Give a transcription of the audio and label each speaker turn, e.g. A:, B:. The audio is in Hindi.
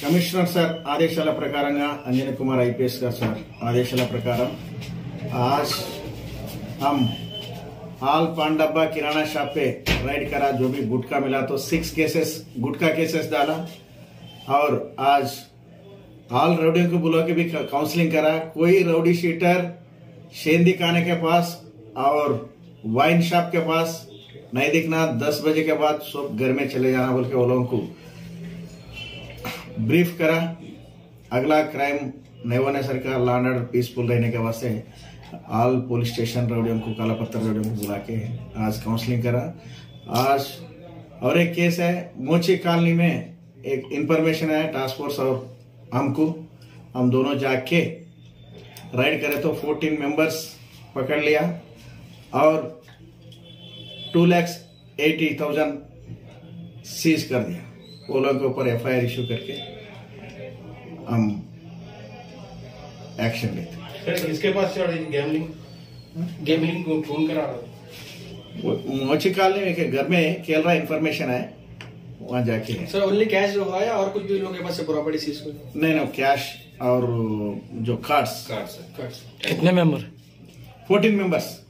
A: కమిషనర్ సార్ ఆదేశాల ప్రకారంగా अंजनी कुमार IPS का सर आदेशाల प्रकारम आज हम आल पांडब्बा किराना शॉप पे राइड करा। जो भी गुटखा मिला तो 6 केसेस गुटखा केसेस डाला और आज आल रउडियों को बुला के भी काउंसलिंग करा। कोई रउडी शीटर शेंदी खाने के पास और वाइन शॉप के पास नहीं दिखना। 10 बजे के बाद सब घर में चले जाना बोल के वो लोगों को ब्रीफ करा। अगला क्राइम नहीं होने सर का लॉ एंड ऑर्डर पीसफुल रहने के वास्ते ऑल पुलिस स्टेशन रउडियों को काला पत्थर रउडियों को बुला के आज काउंसलिंग करा। आज और एक केस है मोची कॉलोनी में, एक इंफॉर्मेशन है टास्क फोर्स और हम दोनों जाके राइड करे तो 14 मेंबर्स पकड़ लिया और 2,80,000 सीज कर दिया। वो लोगों के ऊपर FIR इशू करके हम एक्शन लेते।
B: इसके पास गैम्बलिंग कौन करा रहा?
A: मोची कॉलोनी में घर में खेल रहा इन्फॉर्मेशन है, वहाँ जाके
C: सर ओनली कैश जो है और कुछ भी लोगों के पास से प्रॉपर्टी सीज हुई?
A: नहीं कैश और जो कार्ड्स।
C: कितने मेंबर?
A: 14 मेंबर्स।